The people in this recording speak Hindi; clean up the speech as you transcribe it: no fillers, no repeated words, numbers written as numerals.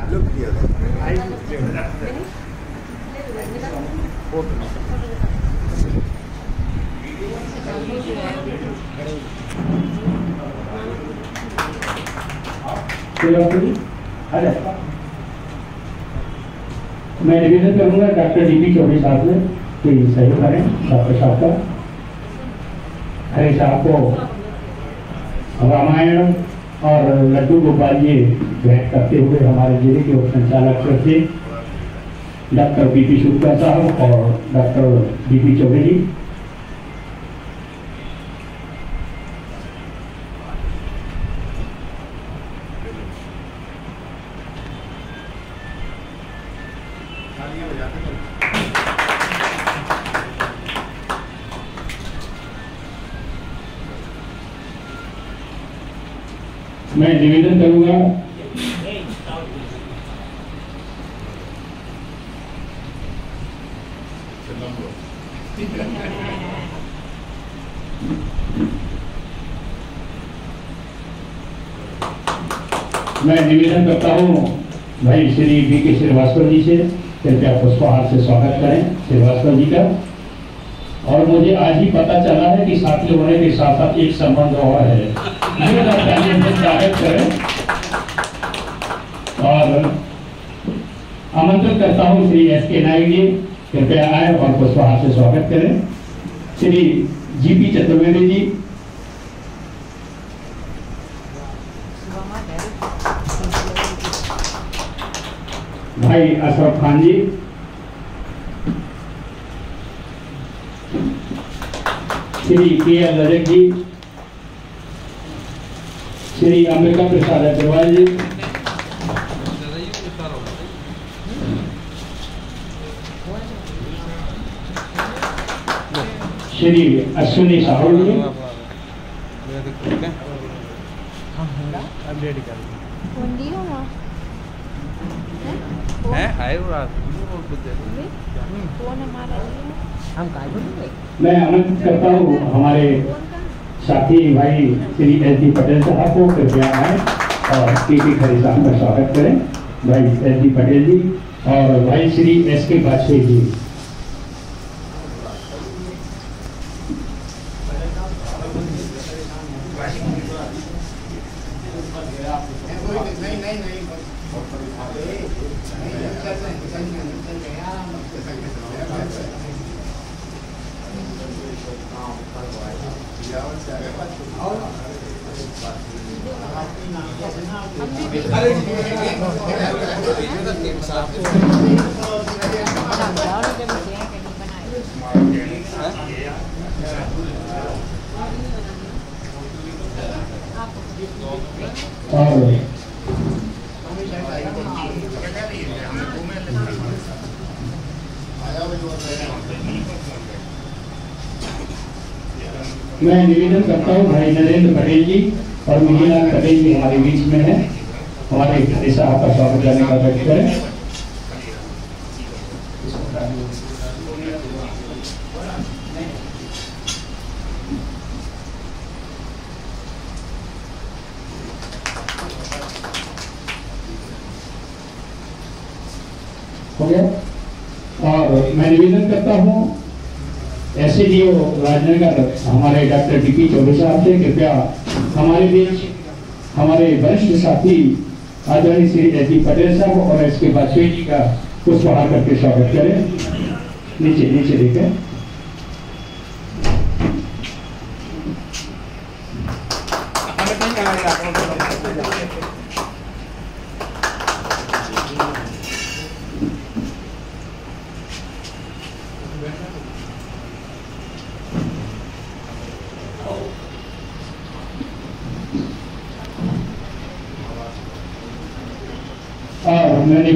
मैं निवेदन करूंगा डॉक्टर डीपी चौबे साहब से कि सही करें डॉक्टर साहब का हरे साहब को रामायण और लड्डू गोपाल जी भेंट करते हुए हमारे जिले के उप संचालक थे डॉक्टर बीपी शुक्ला साहब और डॉक्टर डीपी चौबे जी। मैं निवेदन करूंगा मैं निवेदन करता हूं भाई श्री बी के श्रीवास्तव जी से कृपया पुष्पहार से स्वागत करें श्रीवास्तव जी का। और मुझे आज ही पता चला है कि साथी होने के साथ साथ एक संबंध और है, स्वागत करें। और आमंत्रित करता हूं श्री एस.के. नायक जी कृपया आए और पुष्पहार से स्वागत करें। श्री जी.पी. चतुर्वेदी जी, भाई अशरफ खान जी, श्री के.एल. रजक जी, श्री अंबिका प्रसाद अग्रवाल जी, श्री अश्विनी साहू जी, मैं आमंत्रित करता हूँ हमारे साथी भाई श्री एस.डी. पटेल साहब को कृपया आए और के.पी. खरे साहब का स्वागत करें। भाई एस.डी. पटेल जी और भाई श्री एस.के. वाजपेयी जी। मैं निवेदन करता हूँ भाई नरेंद्र पटेल जी और मिहिलाल पटेल जी हमारे बीच में है, हमारे खरे साहब का स्वागत करने का व्यक्त करें। हो गया। और मैं निवेदन करता हूँ एसडीओ राजनगर हमारे डॉक्टर डीपी चौबे साहब से कृपया हमारे बीच हमारे वरिष्ठ साथी आदरणीय श्री एस.डी. पटेल साहब और एस.के. वाजपेयी जी का पुष्पहार करके स्वागत करें। नीचे नीचे देखें। और मैंने